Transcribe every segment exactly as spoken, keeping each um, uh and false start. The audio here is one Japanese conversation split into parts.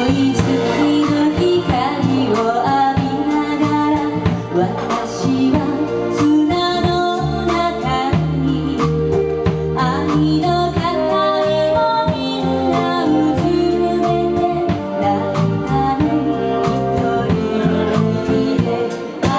い月の光を浴びながら私は砂の中に愛の形をみんなうずめて泣いたの一人きりであ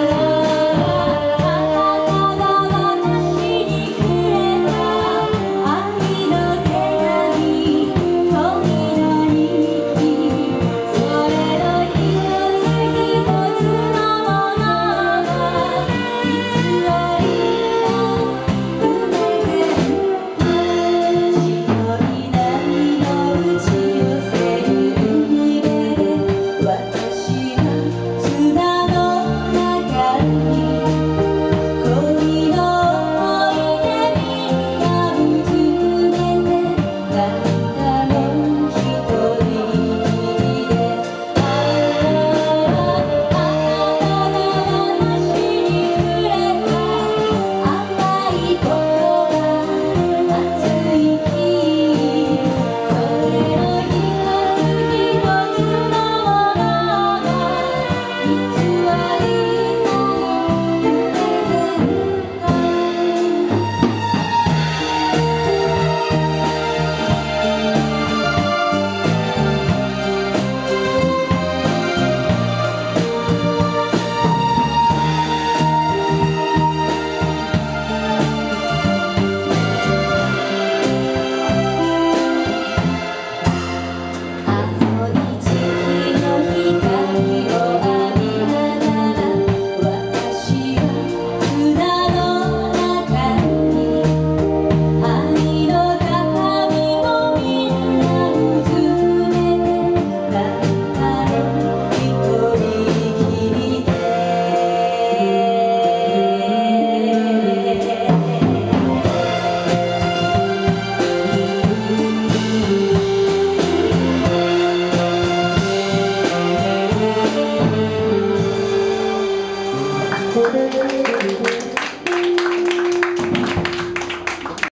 あなたが私にくれた愛の手紙恋の日記それの一つ一つのものが偽りを埋めて白い波の打ち寄せる海辺で私は砂の中に恋の思い出みんなうずめて泣いたの一人きりであああなたが私にくれた甘い言葉熱い日それの一つ一つのものが偽りさえ埋めてる青い月の光を浴びながら私は砂の中に愛の形をみんなうずめて泣いたの一人きりでこれ